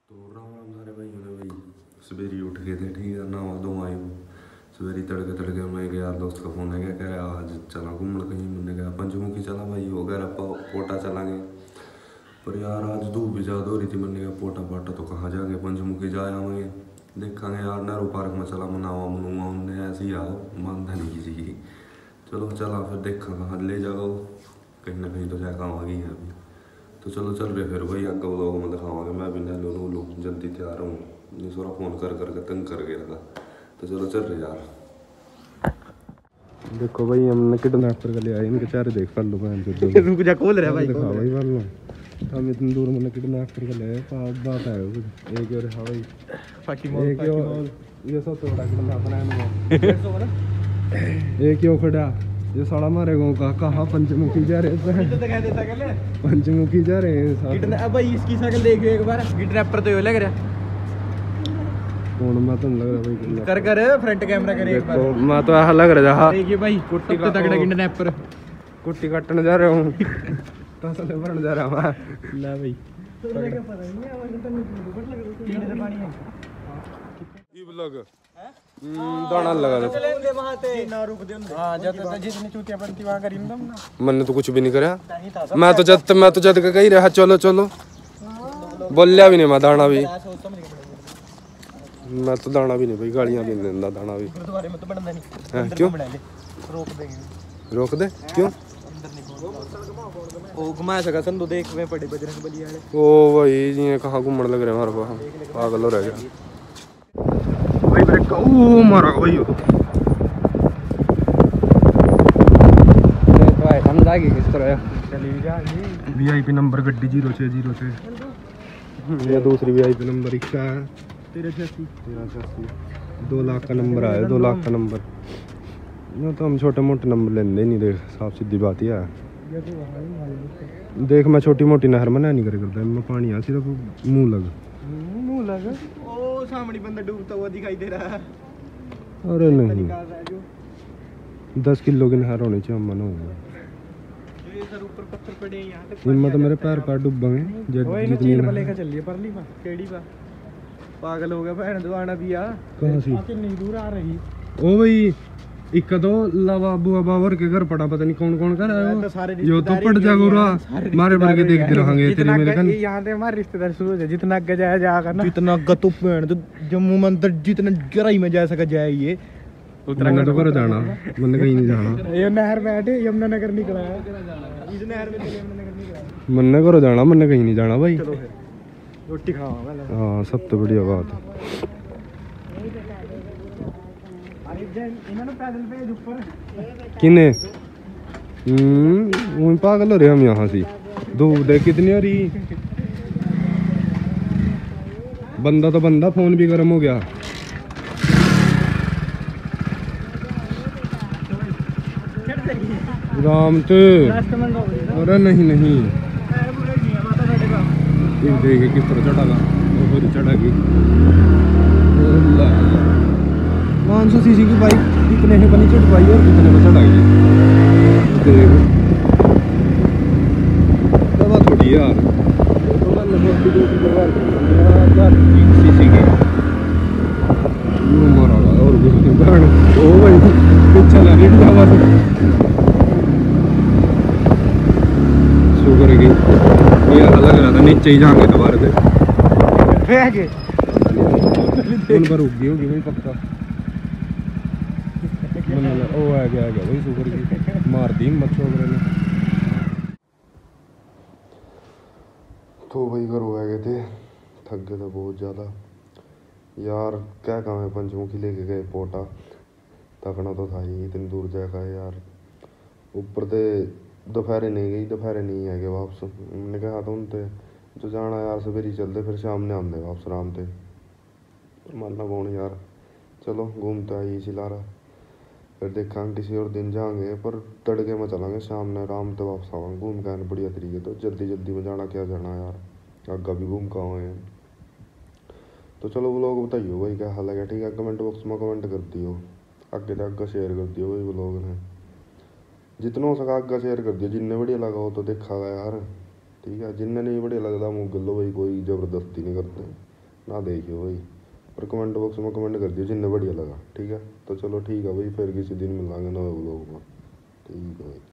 तो राम राम सारे भाइयों ने भाई सवेरे उठ गए थे। ठीक है, नहा धो आए हो सवेरे तड़के तड़के। मैं गया यार दोस्त का फोन है, क्या कह रहा आज चला घूमने कहीं। मैंने कहा पंचमुखी चला भाई, हो गया पोटा चलांगे। पर यार आज धूप भी ज़्यादा हो रही थी। मैंने कहा पोटा पाटा तो कहाँ जाएंगे, पंचमुखी जा आएंगे। देखेंगे यार नेहरू पार्क में चला मनावा मनुआ, उनने ऐसे ही आओ मानता नहीं किसी की। चलो चला फिर देखा कहाँ ले जाओ, कहीं ना कहीं तो जाकर आवागी है अभी। तो चलो चल रहे फिर भाई आगे लोग में दिखावांगे। मैं भी नहलो नूलो जल्दी तैयार हूँ, ये सारा फ़ोन कर करके तंग कर गया था। तो चलो चल रहे यार। देखो भाई हमने किडनैपर का ले आए, इनके चेहरे देख कर लो बहन से। रुक जा, खोल रहा भाई, दिखा भाई कर लो। हम इतनी दूर मैंने किडनैपर का ले आए, बात है एक और हाँ भाई एक ये सब थोड़ा किडनैपर है एक यो खड़ा ये साला हमारे गाँव का कहाँ पंचमुखी जा रहे थे। पंचमुखी जा रहे हैं। अब भाई इसकी शक्ल देख एक बार, किडनैपर तो ये लग रहा कौन मैं तो लग रहा भाई कर कर फ्रंट कैमरा करे एक बार। मैं तो ऐसा लग रहा है देखिए भाई कुट्टी का तगड़ा किडनैपर, कुट्टी काटने जा रहा हूँ तसले भरने जा रहा मैं। ला भाई दाना लगा मैंने तो कुछ भी नहीं करा। मैं तो जद का कही रहा चलो चलो बोलिया भी नहीं। मैं दाना भी मैं तो दाना भी नहीं भाई, गालियां भी नहीं देता दाना भी। क्यों रोक दे क्यों ओ घुमा सका संदो देख में पड़े बजरंग बली वाले। ओ भाई ये कहाँ घूमने लग रहे हमारे पास, पागल हो रह गया भाई। ब्रेक ओ मारा भाई हम जाएंगे किस तरह चली जा। वीआईपी नंबर गड्डी 0606 या दूसरी वीआईपी नंबर रिक्शा है 1386 2 लाख का नंबर आया, 2 लाख का नंबर। ना तो हम छोटे मोटे नंबर लेने नहीं, देख साफ सीधी बात ही है। देख मैं छोटी मोटी नहर में नहीं करे करता, मैं पानी आ सिर्फ मुंह लग ओ सामने बंदा डूबता हुआ दिखाई दे रहा है। अरे नहीं 10 किलो की नहर होनी चाहिए मन होगा। ऊपर पत्थर पड़े यहाँ तक हिम्मत मेरे पैर डूबेंगे जितनी लेकर चल लिए परली पा केड़ी पा पागल हो गया भैन दवाना भी आ कहां से कितनी दूर आ रही। ओ भाई एक दो लवा बुआ बावर के घर पड़ा, पता नहीं कौन कौन कर रहा है यो तो पड़ जा गोरा मारे मार के देखते रहांगे तेरे मेरे कन। यहां पे हमारे रिश्तेदार शुरू हो जितना अग्गे जाया जा करना, जितना अग्गे तो भैन तो जम्मू मंदिर जितना गहराई में जा सका जाए। ये मैंने तो कर जाना, मैंने कहीं नहीं जाना। ये नहर बैठे यमुनानगर निकला है, इस नहर में चले यमुनानगर निकला। मैंने करो जाना, मैंने कहीं नहीं जाना भाई। चलो फिर रोटी खावा। हाँ सब तो बढ़िया बात किने पागल हो रहे हम यहाँ से। धूप देख कितनी हो रही, बंदा तो बंदा फोन भी गर्म हो गया। राम तो अरे नहीं देखे किस तरह चढ़ा चढ़ा गई 500 सीसी की बाइक कितने है बनी चढ़वाई और कितने में चढ़ाई दवा थोड़ी यार सीसी की मारा और ओ भाई पीछे लगी शुक्र की ये लग रहा था नीचे ही जाएंगे दोबारा से उन पर रुक गई होगी भाई पक्का। ओ आ गया भाई शुक्र की मार दी हिम्मत छोकरे ने। तो भाई घर हो गए थे, थक गए थे बहुत ज़्यादा यार। क्या काम है पंचमुखी लेके गए पोटा, थकना तो था ही, इतनी दूर जाएगा यार। ऊपर से दोपहर नहीं गई, दोपहर नहीं है गए वापस। मैंने कहा था उनसे जो जाना यार सवेरे चलते फिर शाम ने आते वापस आराम से मानना कौन यार। चलो घूमते आई इसी लारा, फिर देखा किसी और दिन जाएंगे पर तड़के में चलेंगे, शाम ने आराम से वापस आवांगे घूम के बढ़िया तरीके। तो जल्दी में जाना क्या जाना यार, आगे भी घूम के आए। तो चलो व्लॉग बताइए भाई क्या हाल है, ठीक है। कमेंट बॉक्स में कमेंट कर दियो, आगे तक आगे शेयर कर दियो भाई व्लॉग ने, जितना हो सका आगे शेयर कर दियो। जिन्ने बढ़िया लगा हो तो देखा गया यार, ठीक है। जिन्ने नहीं बढ़िया लगता मुँह गलो भाई, कोई ज़बरदस्ती नहीं करते। ना देखियो भाई, पर कमेंट बॉक्स में कमेंट कर दियो जिन्ने बढ़िया लगा। ठीक है, तो चलो ठीक है भाई, फिर किसी दिन मिलांगे नए व्लॉग में। ठीक है भाई।